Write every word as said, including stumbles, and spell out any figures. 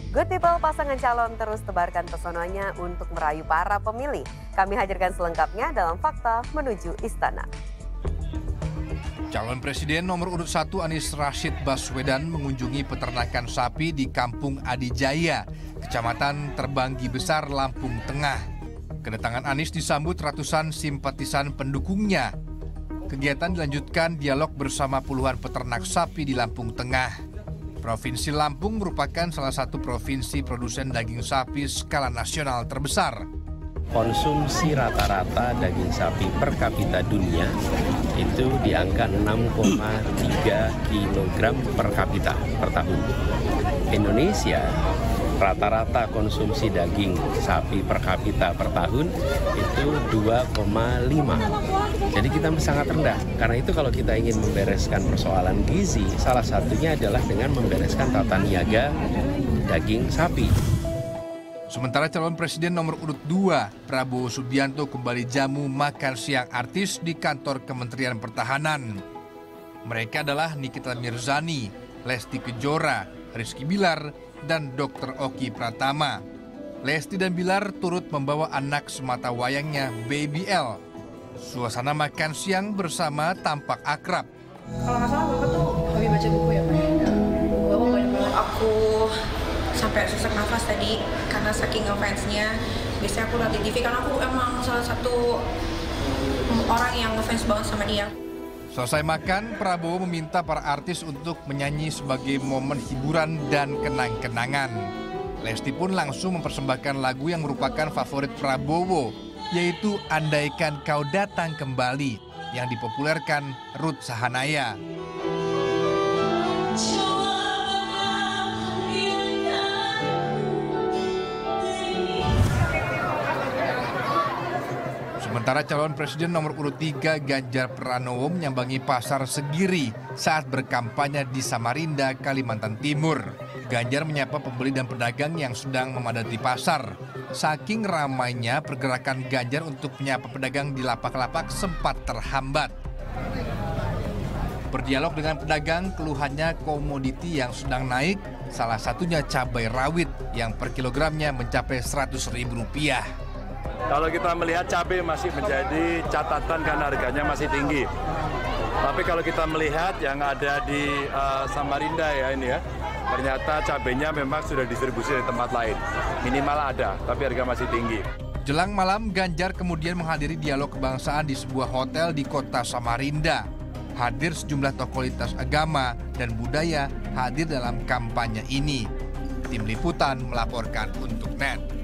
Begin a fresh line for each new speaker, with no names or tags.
Good People, pasangan calon terus tebarkan pesonanya untuk merayu para pemilih. Kami hadirkan selengkapnya dalam Fakta Menuju Istana.
Calon Presiden nomor urut satu Anies Rashid Baswedan mengunjungi peternakan sapi di Kampung Adijaya, Kecamatan Terbanggi Besar, Lampung Tengah. Kedatangan Anies disambut ratusan simpatisan pendukungnya. Kegiatan dilanjutkan dialog bersama puluhan peternak sapi di Lampung Tengah. Provinsi Lampung merupakan salah satu provinsi produsen daging sapi skala nasional terbesar.
Konsumsi rata-rata daging sapi per kapita dunia itu di angka enam koma tiga kilogram per kapita per tahun. Indonesia rata-rata konsumsi daging sapi per kapita per tahun itu dua koma lima. Jadi kita sangat rendah. Karena itu kalau kita ingin membereskan persoalan gizi, salah satunya adalah dengan membereskan tata niaga daging sapi.
Sementara calon presiden nomor urut dua, Prabowo Subianto, kembali jamu makan siang artis di kantor Kementerian Pertahanan. Mereka adalah Nikita Mirzani, Lesti Kejora, Rizky Bilar, dan dokter Oki Pratama. Lesti dan Bilar turut membawa anak semata wayangnya, Baby L. Suasana makan siang bersama tampak akrab.
Kalau nggak salah Bapak tuh hobi baca buku ya Pak? Bapak banyak banget. Aku sampai sesak nafas tadi karena saking ngefansnya. Biasanya aku lihat di T V karena aku emang salah satu orang yang ngefans banget sama dia.
Selesai makan, Prabowo meminta para artis untuk menyanyi sebagai momen hiburan dan kenang-kenangan. Lesti pun langsung mempersembahkan lagu yang merupakan favorit Prabowo, yaitu Andaikan Kau Datang Kembali, yang dipopulerkan Ruth Sahanaya. Sementara calon presiden nomor urut tiga Ganjar Pranowo menyambangi pasar Segiri saat berkampanye di Samarinda, Kalimantan Timur. Ganjar menyapa pembeli dan pedagang yang sedang memadati pasar. Saking ramainya, pergerakan Ganjar untuk menyapa pedagang di lapak-lapak sempat terhambat. Berdialog dengan pedagang, keluhannya komoditi yang sedang naik, salah satunya cabai rawit yang per kilogramnya mencapai seratus ribu rupiah.
Kalau kita melihat cabai masih menjadi catatan karena harganya masih tinggi. Tapi kalau kita melihat yang ada di uh, Samarinda ya ini ya, ternyata cabainya memang sudah distribusi dari tempat lain. Minimal ada, tapi harga masih tinggi.
Jelang malam, Ganjar kemudian menghadiri dialog kebangsaan di sebuah hotel di kota Samarinda. Hadir sejumlah tokoh lintas agama dan budaya hadir dalam kampanye ini. Tim Liputan melaporkan untuk N E T.